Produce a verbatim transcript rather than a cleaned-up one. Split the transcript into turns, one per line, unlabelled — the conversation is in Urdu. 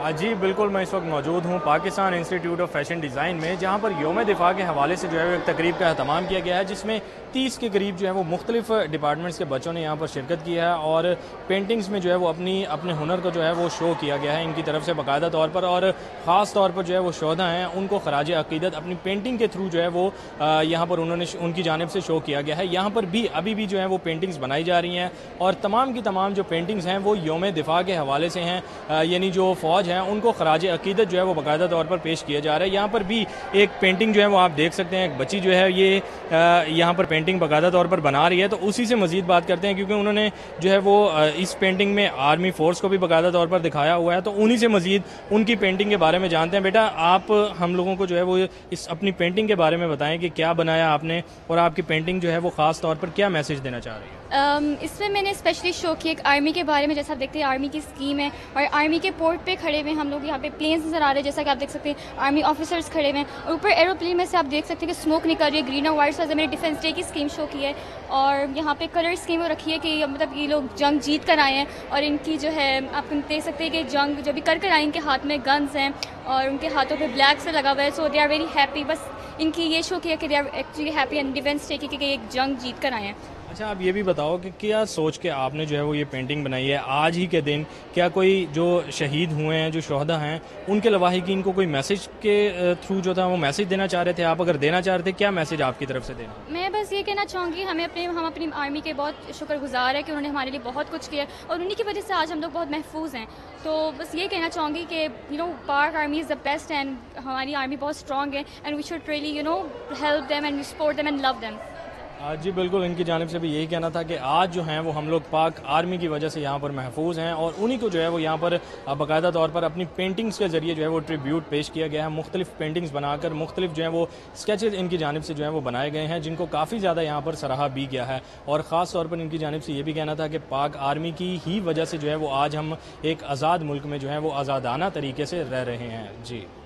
جی بالکل، میں اس وقت موجود ہوں Pakistan institute of fashion design میں، جہاں پر یوم دفاع کے حوالے سے جو ہے ایک تقریب کا اہتمام کیا گیا ہے، جس میں تیس کے قریب جو ہے وہ مختلف ڈپارٹمنٹس کے بچوں نے یہاں پر شرکت کی ہے اور پینٹنگز میں جو ہے وہ اپنی اپنے ہنر کو جو ہے وہ شو کیا گیا ہے ان کی طرف سے باقاعدہ طور پر، اور خاص طور پر جو ہے وہ شہدا ہیں ان کو خراج عقیدت اپنی پینٹنگ کے تھرو جو ہے وہ یہاں پر انہوں نے ان کی جانب سے شو کیا گیا ہے۔ یہاں پر بھی ابھی بھی جو ہے وہ پینٹنگز بنائی جا رہی ہیں اور تمام کی تمام جو پینٹنگز ہیں وہ یوم دفاع کے حوالے سے ہیں، یعنی جو فوج ہیں ان کو خراج عقیدت جو ہے وہ باقاعدہ طور پر پیش کیا جا رہا ہے۔ یہاں پر بھی ایک پینٹنگ جو ہے وہ آپ دیکھ سکتے ہیں، ایک بچی جو ہے یہ یہاں پر پینٹنگ باقاعدہ طور پر بنا رہی ہے، تو اسی سے مزید بات کرتے ہیں کیونکہ انہوں نے جو ہے وہ اس پینٹنگ میں آرمی فورس کو بھی باقاعدہ طور پر دکھایا ہوا ہے، تو انہی سے مزید ان کی پینٹنگ کے بارے میں جانتے ہیں۔ بیٹا آپ ہم لوگوں کو جو ہے وہ اس اپنی پینٹنگ کے بارے میں بتائیں کہ کیا بنایا آپ نے اور آپ کی پینٹنگ جو ہے وہ خاص طور پر کیا میسج دینا چاہ رہی ہے؟
اس میں میں نے اسپیشلی شو کیا ایک آرمی کے بارے میں، جیسا آپ دیکھتے ہیں آرمی کی اسکیم ہے اور آرمی کے پورٹ پہ کھڑے ہوئے ہم لوگ، یہاں پہ پلینز نظر آ رہے ہیں جیسا کہ آپ دیکھ سکتے ہیں، آرمی آفیسرز کھڑے ہوئے ہیں، اور اوپر ایروپلین میں سے آپ دیکھ سکتے ہیں کہ اسموک نکل رہی ہے، گرین اور وائٹ سے میں نے ڈیفینس ڈے کی اسکیم شو کی ہے، اور یہاں پہ کلر اسکیم رکھی ہے کہ مطلب یہ لوگ جنگ جیت کر آئے ہیں، اور ان کی جو ہے آپ دیکھ سکتے ہیں کہ جنگ جو بھی کر کر آئے ان کے ہاتھ میں گنز ہیں اور ان کے ہاتھوں پہ بلیک سے لگا ہوا ہے، so they are very happy. بس ان کی یہ شو کیا کہ they are actually happy and defence day کی کہ ایک جنگ جیت کر آئے ہیں۔
اچھا آپ یہ بھی بتاؤ کہ کیا سوچ کے آپ نے جو ہے وہ یہ پینٹنگ بنائی ہے آج ہی کے دن؟ کیا کوئی جو شہید ہوئے ہیں، جو شہدا ہیں، ان کے لواحقین کو کوئی میسج کے تھرو جو تھا وہ میسج دینا چاہ رہے تھے آپ؟ اگر دینا چاہ رہے تھے کیا میسج آپ کی طرف سے دینا؟
میں بس یہ کہنا چاہوں گی ہمیں اپنے ہم اپنی آرمی کے بہت شکر گزار ہیں کہ انہوں نے ہمارے لیے بہت کچھ کیا اور انہی کی وجہ سے آج ہم لوگ بہت محفوظ ہیں۔ تو بس یہ کہنا چاہوں گی کہ you know Pak army is the best and ہماری آرمی بہت اسٹرانگ ہے and we should really you know help them and support them and love them.
جی بالکل، ان کی جانب سے بھی یہی کہنا تھا کہ آج جو ہیں وہ ہم لوگ پاک آرمی کی وجہ سے یہاں پر محفوظ ہیں اور انہی کو جو ہے وہ یہاں پر باقاعدہ طور پر اپنی پینٹنگز کے ذریعے جو ہے وہ ٹریبیوٹ پیش کیا گیا ہے، مختلف پینٹنگز بنا کر مختلف جو ہے وہ اسکیچز ان کی جانب سے جو ہے وہ بنائے گئے ہیں، جن کو کافی زیادہ یہاں پر سراہا بھی گیا ہے، اور خاص طور پر ان کی جانب سے یہ بھی کہنا تھا کہ پاک آرمی کی ہی وجہ سے جو ہے وہ آج ہم ایک آزاد ملک میں جو ہے وہ آزادانہ طریقے سے رہ رہے ہیں۔ جی